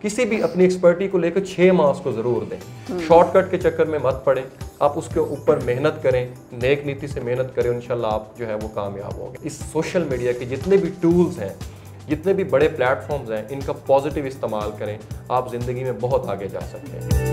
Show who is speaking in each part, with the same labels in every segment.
Speaker 1: किसी भी अपनी एक्सपर्टी को लेकर 6 माह उसको ज़रूर दें। शॉर्टकट के चक्कर में मत पड़े, आप उसके ऊपर मेहनत करें, नेक नीति से मेहनत करें, इंशाल्लाह आप जो है वो कामयाब होंगे। इस सोशल मीडिया के जितने भी टूल्स हैं, जितने भी बड़े प्लेटफॉर्म्स हैं, इनका पॉजिटिव इस्तेमाल करें, आप ज़िंदगी में बहुत आगे जा सकते हैं।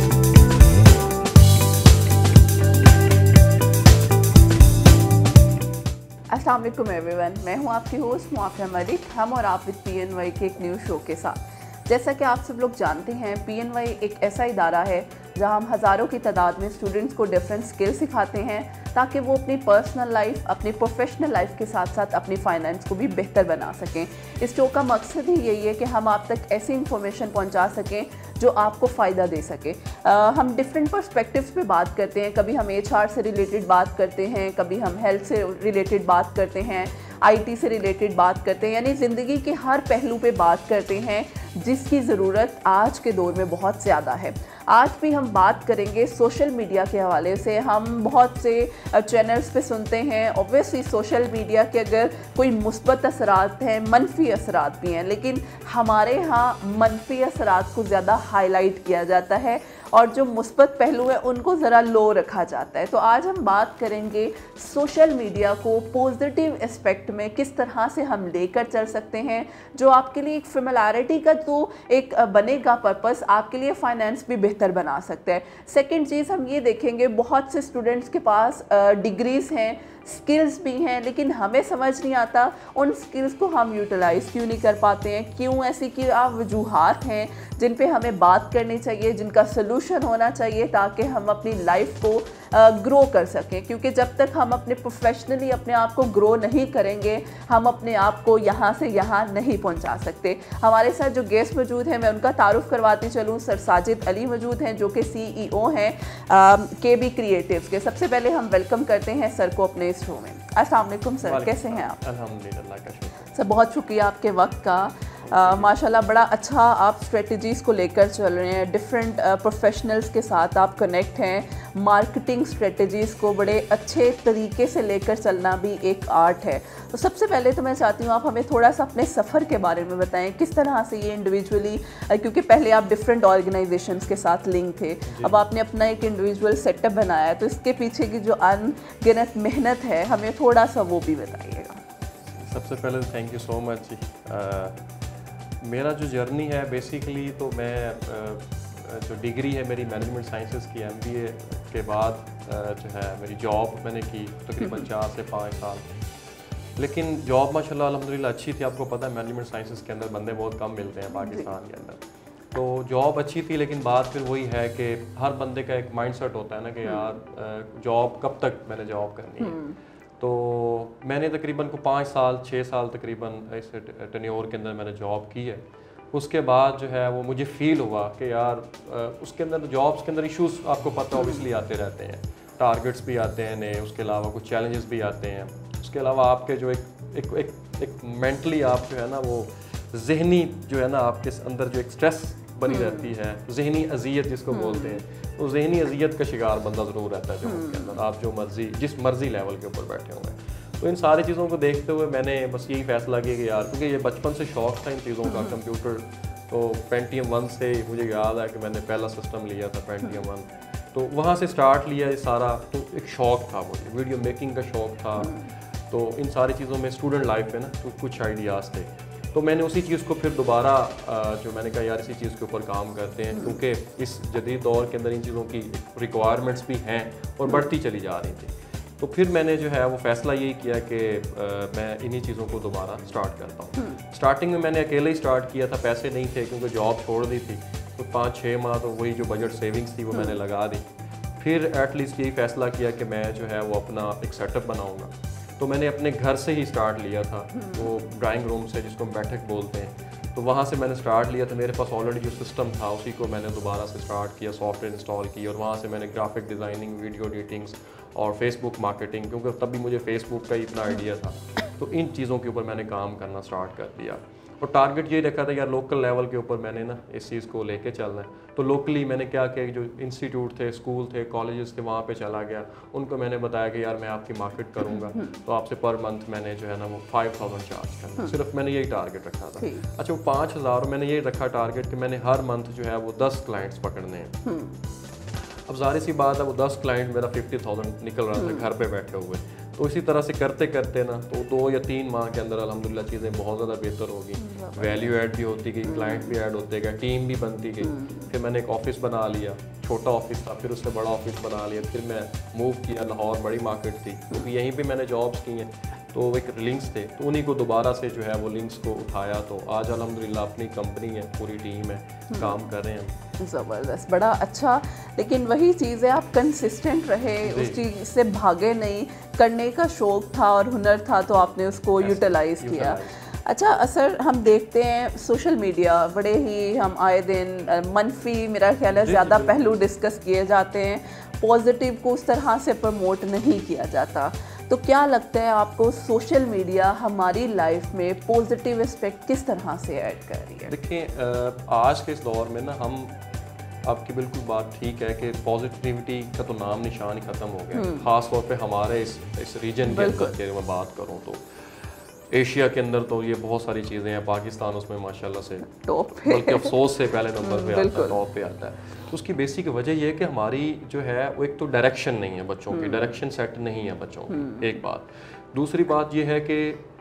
Speaker 2: अस्सलाम वालेकुम एवरीवन, मैं हूं आपकी होस्ट मुआफिया मलिक। हम और आप विद PNY के एक न्यू शो के साथ। जैसा कि आप सब लोग जानते हैं, PNY एक ऐसा इदारा है जहां हम हज़ारों की तादाद में स्टूडेंट्स को डिफरेंट स्किल सिखाते हैं ताकि वो अपनी पर्सनल लाइफ, अपनी प्रोफेशनल लाइफ के साथ साथ अपनी फाइनेंस को भी बेहतर बना सकें। इस शो का मकसद ही यही है कि हम आप तक ऐसी इंफॉर्मेशन पहुंचा सकें जो आपको फ़ायदा दे सके। हम डिफरेंट पर्सपेक्टिव्स पे बात करते हैं। कभी हम HR से रिलेटेड बात करते हैं, कभी हम हेल्थ से रिलेटेड बात करते हैं, IT से रिलेटेड बात करते हैं, यानी ज़िंदगी के हर पहलू पे बात करते हैं जिसकी ज़रूरत आज के दौर में बहुत ज़्यादा है। आज भी हम बात करेंगे सोशल मीडिया के हवाले से। हम बहुत से चैनल्स पे सुनते हैं, ऑब्वियसली सोशल मीडिया के अगर कोई मुस्बत असरात हैं, मनफी असरात भी हैं, लेकिन हमारे यहाँ मनफी असरात को ज़्यादा हाईलाइट किया जाता है और जो मुस्बत पहलू है उनको ज़रा लो रखा जाता है। तो आज हम बात करेंगे सोशल मीडिया को पॉजिटिव एस्पेक्ट में किस तरह से हम लेकर चल सकते हैं, जो आपके लिए एक फेमिलियरिटी का तो एक बनेगा पर्पस, आपके लिए फाइनेंस भी बेहतर बना सकता है। सेकंड चीज़ हम ये देखेंगे, बहुत से स्टूडेंट्स के पास डिग्रीज़ हैं, स्किल्स भी हैं, लेकिन हमें समझ नहीं आता उन स्किल्स को हम यूटिलाइज़ क्यों नहीं कर पाते हैं। क्यों ऐसी क्या वजूहात हैं जिन पे हमें बात करनी चाहिए, जिनका सलूशन होना चाहिए ताकि हम अपनी लाइफ को ग्रो कर सकें। क्योंकि जब तक हम अपने प्रोफेशनली अपने आप को ग्रो नहीं करेंगे, हम अपने आप को यहाँ से यहाँ नहीं पहुँचा सकते। हमारे साथ जो गेस्ट मौजूद हैं, मैं उनका तारुफ करवाती चलूँ। सर साजिद अली मौजूद हैं जो कि CEO हैं KB क्रिएटिव्स के। सबसे पहले हम वेलकम करते हैं सर को अपने इस शो में। अस्सलाम वालेकुम सर, कैसे हैं आप?
Speaker 1: अल्हम्दुलिल्लाह का शुक्र।
Speaker 2: सर बहुत शुक्रिया आपके वक्त का। माशाल्लाह बड़ा अच्छा आप स्ट्रेटजीज़ को लेकर चल रहे हैं, डिफरेंट प्रोफेशनल्स के साथ आप कनेक्ट हैं। मार्केटिंग स्ट्रेटजीज़ को बड़े अच्छे तरीके से लेकर चलना भी एक आर्ट है। तो सबसे पहले तो मैं चाहती हूँ आप हमें थोड़ा सा अपने सफ़र के बारे में बताएं, किस तरह से ये इंडिविजुअली, क्योंकि पहले आप डिफरेंट ऑर्गेनाइजेशंस के साथ लिंक थे, अब आपने अपना एक इंडिविजुअल सेटअप बनाया है, तो इसके पीछे की जो अनगिनत मेहनत है हमें थोड़ा सा वो भी बताइएगा।
Speaker 1: सबसे पहले थैंक यू सो मच जी। मेरा जो जर्नी है बेसिकली, तो मैं जो डिग्री है मेरी मैनेजमेंट साइंसेस की, MBA के बाद जो है मेरी जॉब मैंने की तकरीबन 4 से 5 साल। लेकिन जॉब माशाल्लाह अल्हम्दुलिल्लाह अच्छी थी। आपको पता है मैनेजमेंट साइंसेस के अंदर बंदे बहुत कम मिलते हैं पाकिस्तान के अंदर। तो जॉब अच्छी थी, लेकिन बात फिर वही है कि हर बंदे का एक माइंडसेट होता है ना कि यार जॉब कब तक मैंने जॉब करनी है। तो मैंने तकरीबन को 5 साल 6 साल तकरीबन इस टेन्योर के अंदर मैंने जॉब की है। उसके बाद जो है वो मुझे फ़ील हुआ कि यार उसके अंदर जॉब्स के अंदर इश्यूज आपको पता ऑब्वियसली आते रहते हैं, टारगेट्स भी आते हैं नए, उसके अलावा कुछ चैलेंजेस भी आते हैं। उसके अलावा आपके जो एक मेंटली आप जो है ना वो जहनी जो है ना आपके अंदर जो एक स्ट्रेस बनी रहती है, जहनी अजियत जिसको बोलते हैं, तो जहनी अजियत का शिकार बंदा ज़रूर रहता है जॉब के अंदर, आप जो मर्जी जिस मर्जी लेवल के ऊपर बैठे हुए हैं। तो इन सारी चीज़ों को देखते हुए मैंने बस यही फैसला किया कि यार, क्योंकि ये बचपन से शौक़ था इन चीज़ों का, कंप्यूटर तो Pentium 1 से मुझे याद है कि मैंने पहला सिस्टम लिया था Pentium 1, तो वहाँ से स्टार्ट लिया ये सारा। तो एक शौक़ था, मुझे वीडियो मेकिंग का शौक़ था। तो इन सारी चीज़ों में स्टूडेंट लाइफ में ना तो कुछ आइडियाज़ थे, तो मैंने उसी चीज़ को फिर दोबारा जो मैंने कहा यार इसी चीज़ के ऊपर काम करते हैं, क्योंकि इस जदीद दौर के अंदर इन चीज़ों की रिक्वायरमेंट्स भी हैं और बढ़ती चली जा रही थी। तो फिर मैंने जो है वो फ़ैसला यही किया कि मैं इन्हीं चीज़ों को दोबारा स्टार्ट करता हूँ। स्टार्टिंग में मैंने अकेले ही स्टार्ट किया था, पैसे नहीं थे क्योंकि जॉब छोड़ दी थी। तो 5-6 माह तो वही जो बजट सेविंग्स थी वो मैंने लगा दी। फिर एटलीस्ट यही फ़ैसला किया कि मैं जो है वो अपना एक सेटअप बनाऊँगा। तो मैंने अपने घर से ही स्टार्ट लिया था, वो ड्राइंग रूम से जिसको हम बैठक बोलते हैं, तो वहाँ से मैंने स्टार्ट लिया था। मेरे पास ऑलरेडी जो सिस्टम था उसी को मैंने दोबारा से स्टार्ट किया, सॉफ्टवेयर इंस्टॉल की, और वहाँ से मैंने ग्राफिक डिज़ाइनिंग, वीडियो एडिटिंग्स और फेसबुक मार्केटिंग, क्योंकि तब भी मुझे फेसबुक का ही इतना आइडिया था, तो इन चीज़ों के ऊपर मैंने काम करना स्टार्ट कर दिया। और टारगेट ये रखा था यार लोकल लेवल के ऊपर मैंने ना इस चीज़ को लेके चलना है। तो लोकली मैंने क्या किया, जो इंस्टीट्यूट थे, स्कूल थे, कॉलेजेस थे, वहाँ पे चला गया, उनको मैंने बताया कि यार मैं आपकी मार्केट करूँगा, तो आपसे पर मंथ मैंने जो है ना वो 5000 चार्ज करना, सिर्फ मैंने यही टारगेट रखा था। अच्छा, वो 5000 मैंने ये रखा टारगेट कि मैंने हर मंथ जो है वो 10 क्लाइंट्स पकड़ने हैं। अब जाहिर सी बात है वो 10 क्लाइंट मेरा 50,000 निकल रहा था घर पे बैठे हुए। तो इसी तरह से करते करते ना तो 2 या 3 माह के अंदर अल्हम्दुलिल्लाह चीज़ें बहुत ज़्यादा बेहतर होगी, वैल्यू ऐड भी होती गई, क्लाइंट भी ऐड होते गए, टीम भी बनती गई। फिर मैंने एक ऑफिस बना लिया, छोटा ऑफिस था, फिर उससे बड़ा ऑफिस बना लिया, फिर मैं मूव किया लाहौर, बड़ी मार्केट थी, क्योंकि यहीं पे मैंने जॉब्स की हैं, तो एक लिंक्स थे, तो उन्हीं को दोबारा से जो है वो लिंक्स को उठाया। तो आज अल्हम्दुलिल्लाह अपनी कंपनी है, पूरी टीम है, काम कर रहे हैं।
Speaker 2: ज़बरदस्त, बड़ा अच्छा। लेकिन वही चीज़ है, आप कंसिस्टेंट रहे, उस चीज़ से भागे नहीं, करने का शौक़ था और हुनर था, तो आपने उसको यूटिलाइज़ किया। अच्छा, सर हम देखते हैं सोशल मीडिया बड़े ही, हम आए दिन मनफी मेरा ख्याल है ज़्यादा पहलू डिस्कस किए जाते हैं, पॉजिटिव को उस तरह से प्रमोट नहीं किया जाता। तो क्या लगता है आपको सोशल मीडिया हमारी लाइफ में पॉजिटिव एस्पेक्ट किस तरह से ऐड कर रही है?
Speaker 1: देखिए, आज के इस दौर में ना हम, आपकी बिल्कुल बात ठीक है कि पॉजिटिविटी का तो नाम निशान ही ख़त्म हो गया, ख़ास तौर पे हमारे इस रीजन के अंदर की मैं बात करूँ तो एशिया के अंदर तो ये बहुत सारी चीज़ें हैं। पाकिस्तान उसमें माशाल्लाह से
Speaker 2: टॉप पे,
Speaker 1: बल्कि अफसोस से पहले नंबर पे आता है, टॉप पे आता है। तो उसकी बेसिक वजह ये है कि हमारी जो है वो एक तो डायरेक्शन नहीं है बच्चों की, डायरेक्शन सेट नहीं है बच्चों की, एक बात। दूसरी बात ये है कि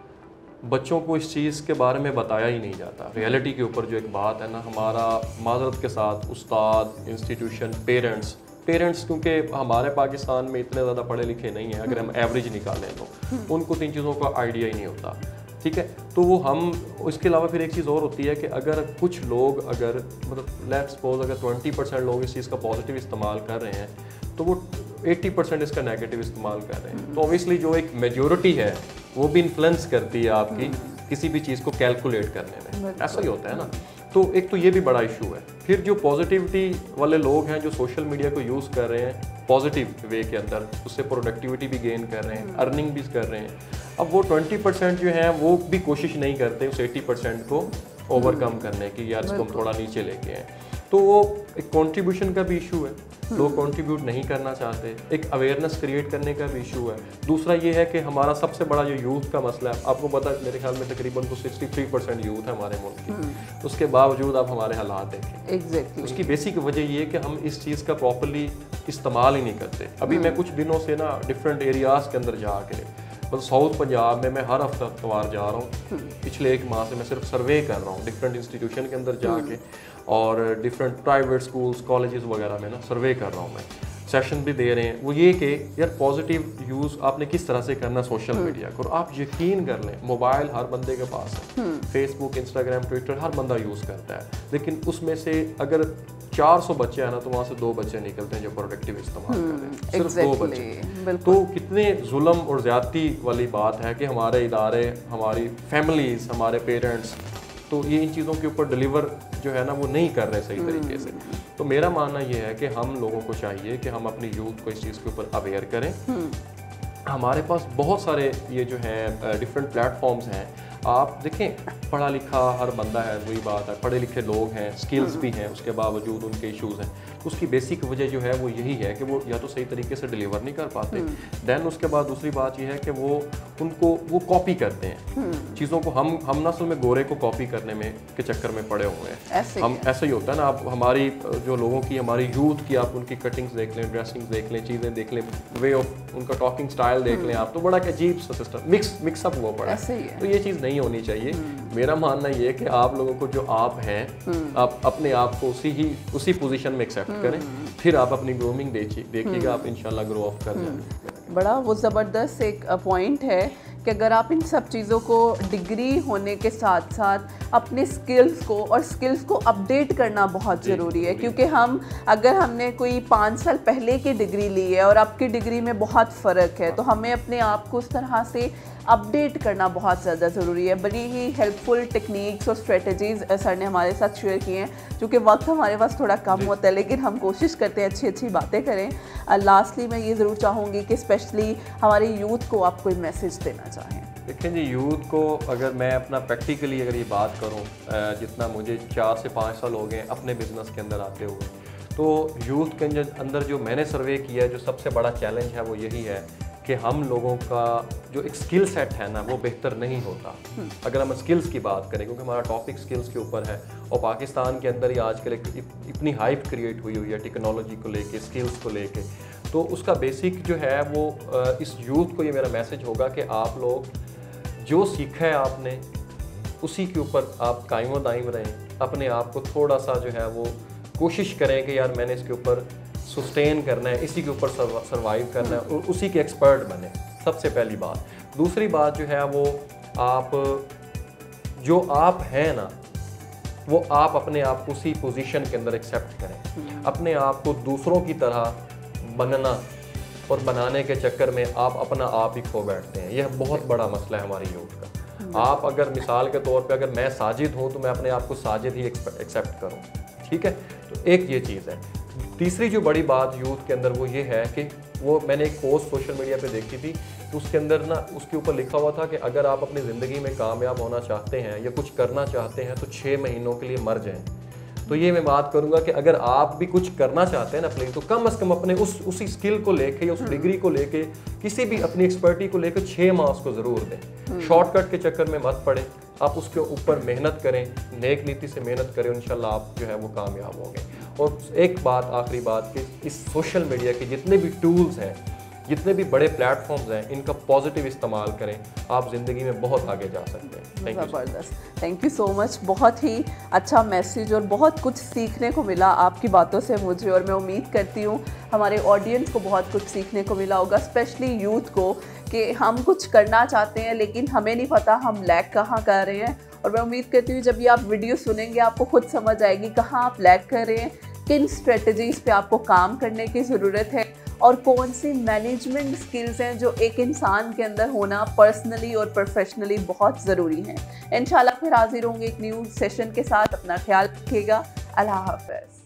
Speaker 1: बच्चों को इस चीज़ के बारे में बताया ही नहीं जाता। रियलिटी के ऊपर जो एक बात है ना, हमारा माजरत के साथ उस्ताद, इंस्टीट्यूशन, पेरेंट्स, क्योंकि हमारे पाकिस्तान में इतने ज़्यादा पढ़े लिखे नहीं हैं, अगर हम एवरेज निकालें तो उनको तो इन चीज़ों का आइडिया ही नहीं होता। ठीक है, तो वो हम, इसके अलावा फिर एक चीज़ और होती है कि अगर कुछ लोग, अगर मतलब लेट्स सपोज अगर 20% लोग इस चीज़ का पॉजिटिव इस्तेमाल कर रहे हैं, तो वो 80% इसका नेगेटिव इस्तेमाल कर रहे हैं। तो ऑब्वियसली जो एक मेजॉरिटी है वो भी इन्फ्लुएंस करती है आपकी किसी भी चीज़ को कैलकुलेट करने में, ऐसा ही होता है ना। तो एक तो ये भी बड़ा इशू है। फिर जो पॉजिटिविटी वाले लोग हैं जो सोशल मीडिया को यूज़ कर रहे हैं पॉजिटिव वे के अंदर, उससे प्रोडक्टिविटी भी गेन कर रहे हैं, अर्निंग भी कर रहे हैं। अब वो 20% जो हैं वो भी कोशिश नहीं करते उस 80% को ओवरकम करने की, यार इसको हम थोड़ा नीचे लेके आए। तो वो एक कंट्रीब्यूशन का भी इशू है, लोग कंट्रीब्यूट नहीं करना चाहते। एक अवेयरनेस क्रिएट करने का भी इशू है। दूसरा ये है कि हमारा सबसे बड़ा जो यूथ का मसला है, आपको पता है मेरे ख्याल में तकरीबन तो 63% यूथ है हमारे मुल्क की, उसके बावजूद आप हमारे हालात देखें।
Speaker 2: एग्जैक्टली
Speaker 1: उसकी बेसिक वजह ये है कि हम इस चीज़ का प्रॉपरली इस्तेमाल ही नहीं करते। अभी मैं कुछ दिनों से ना डिफरेंट एरियाज़ के अंदर जाके, मतलब साउथ पंजाब में मैं हर हफ्तावार जा रहा हूँ, पिछले 1 माह से मैं सिर्फ सर्वे कर रहा हूँ डिफरेंट इंस्टीट्यूशन के अंदर जाके, और डिफरेंट प्राइवेट स्कूल्स, कॉलेजेस वगैरह में ना सर्वे कर रहा हूँ मैं, सेशन भी दे रहे हैं। वो ये कि यार पॉजिटिव यूज़ आपने किस तरह से करना सोशल मीडिया को। आप यकीन कर लें, मोबाइल हर बंदे के पास है, फेसबुक, इंस्टाग्राम, ट्विटर हर बंदा यूज़ करता है, लेकिन उसमें से अगर 400 बच्चे हैं ना, तो वहाँ से 2 बच्चे निकलते हैं जो प्रोडक्टिव इस्तेमाल कर रहे हैं, सिर्फ 2 बच्चे। तो कितने जुल्म और ज़्यादती वाली बात है कि हमारे इदारे, हमारी फैमिलीज़, हमारे पेरेंट्स, तो ये इन चीज़ों के ऊपर डिलीवर जो है ना वो नहीं कर रहे सही तरीके से। तो मेरा मानना ये है कि हम लोगों को चाहिए कि हम अपनी यूथ को इस चीज़ के ऊपर अवेयर करें। हमारे पास बहुत सारे ये जो है डिफरेंट प्लेटफॉर्म्स हैं। आप देखें, पढ़ा लिखा हर बंदा है, वही बात है, पढ़े लिखे लोग हैं, स्किल्स भी हैं, उसके बावजूद उनके इश्यूज़ हैं। उसकी बेसिक वजह जो है वो यही है कि वो या तो सही तरीके से डिलीवर नहीं कर पाते, दैन उसके बाद दूसरी बात यह है कि वो कॉपी करते हैं चीज़ों को। हम नस्ल में गोरे को कॉपी करने में के चक्कर में पड़े हुए हैं। हम ऐसा ही होता है ना। आप हमारी जो लोगों की, हमारी यूथ की, आप उनकी कटिंग्स देख लें, ड्रेसिंग्स देख लें, चीज़ें देख लें, वे ऑफ उनका टॉकिंग स्टाइल देख लें आप, तो बड़ा अजीब सा सिस्टम मिक्सअप हुआ पड़ा है। तो ये चीज़ नहीं होनी चाहिए। मेरा मानना ये है कि आप लोगों को जो आप हैं, आप अपने आप को उसी पोजीशन में एक्सेप्ट करें, फिर आप अपनी ग्रूमिंग देखिएगा, आप इंशाल्लाह ग्रो ऑफ कर जाएंगे।
Speaker 2: बड़ा वो ज़बरदस्त एक पॉइंट है कि अगर आप इन सब चीज़ों को डिग्री होने के साथ साथ अपने स्किल्स को अपडेट करना बहुत ज़रूरी है, क्योंकि अगर हमने कोई 5 साल पहले की डिग्री ली है और अब की डिग्री में बहुत फ़र्क है, तो हमें अपने आप को उस तरह से अपडेट करना बहुत ज़्यादा ज़रूरी है। बड़ी ही हेल्पफुल टेक्निक्स और स्ट्रेटजीज़ सर ने हमारे साथ शेयर किए हैं, क्योंकि वक्त हमारे पास थोड़ा कम होता है, लेकिन हम कोशिश करते हैं अच्छी बातें करें। लास्टली मैं ये ज़रूर चाहूँगी कि स्पेशली हमारे यूथ को आप कोई मैसेज देना चाहें।
Speaker 1: देखें जी, यूथ को अगर मैं अपना प्रैक्टिकली अगर ये बात करूं, जितना मुझे 4 से 5 साल हो गए अपने बिज़नेस के अंदर आते हुए, तो यूथ के अंदर जो मैंने सर्वे किया है, जो सबसे बड़ा चैलेंज है वो यही है कि हम लोगों का जो एक स्किल सेट है ना वो बेहतर नहीं होता। अगर हम स्किल्स की बात करें, क्योंकि हमारा टॉपिक स्किल्स के ऊपर है और पाकिस्तान के अंदर ही आजकल इतनी हाइप क्रिएट हुई है टेक्नोलॉजी को लेके, स्किल्स को लेके, तो उसका बेसिक जो है वो इस यूथ को ये मेरा मैसेज होगा कि आप लोग जो सीखा है आपने उसी के ऊपर आप कायम दायम रहें, अपने आप को थोड़ा सा जो है वो कोशिश करें कि यार मैंने इसके ऊपर सस्टेन करना है, इसी के ऊपर सर्वाइव करना है और उसी के एक्सपर्ट बने, सबसे पहली बात। दूसरी बात जो है वो आप जो आप हैं ना वो आप अपने आप को उसी पोजीशन के अंदर एक्सेप्ट करें। अपने आप को दूसरों की तरह बनना और बनाने के चक्कर में आप अपना आप ही खो बैठते हैं। यह बहुत बड़ा मसला है हमारी यूथ का। आप अगर मिसाल के तौर पे अगर मैं साजिद हूँ तो मैं अपने आप को साजिद ही एक्सेप्ट करूँ, ठीक है। तो एक ये चीज़ है। तीसरी जो बड़ी बात यूथ के अंदर वो ये है कि वो मैंने एक पोस्ट सोशल मीडिया पे देखी थी, तो उसके अंदर ना उसके ऊपर लिखा हुआ था कि अगर आप अपनी ज़िंदगी में कामयाब होना चाहते हैं या कुछ करना चाहते हैं तो 6 महीनों के लिए मर जाएं। तो ये मैं बात करूंगा कि अगर आप भी कुछ करना चाहते हैं ना अपने, तो कम से कम अपने उसी स्किल को लेके या उस डिग्री को लेके, किसी भी अपनी एक्सपर्टी को लेकर 6 माह उसको ज़रूर दें। शॉर्टकट के चक्कर में मत पड़े, आप उसके ऊपर मेहनत करें, नेक नीति से मेहनत करें, इंशाल्लाह आप जो है वो कामयाब होंगे। और एक बात, आखिरी बात, कि इस सोशल मीडिया के जितने भी टूल्स हैं, जितने भी बड़े प्लेटफॉर्म्स हैं, इनका पॉजिटिव इस्तेमाल करें, आप ज़िंदगी में बहुत आगे जा सकते हैं।
Speaker 2: ज़बरदस्त, थैंक यू सो मच। बहुत ही अच्छा मैसेज और बहुत कुछ सीखने को मिला आपकी बातों से मुझे, और मैं उम्मीद करती हूँ हमारे ऑडियंस को बहुत कुछ सीखने को मिला होगा, स्पेशली यूथ को, कि हम कुछ करना चाहते हैं लेकिन हमें नहीं पता हम लैग कहाँ कर रहे हैं। और मैं उम्मीद करती हूँ जब ये आप वीडियो सुनेंगे आपको खुद समझ आएगी कहाँ आप लैग कर रहे हैं, किन स्ट्रेटजीज़ पे आपको काम करने की ज़रूरत है और कौन सी मैनेजमेंट स्किल्स हैं जो एक इंसान के अंदर होना पर्सनली और प्रोफेशनली बहुत ज़रूरी हैं। इंशाल्लाह फिर हाजिर होंगे एक न्यू सेशन के साथ। अपना ख्याल रखिएगा। अल्लाह हाफ़िज़।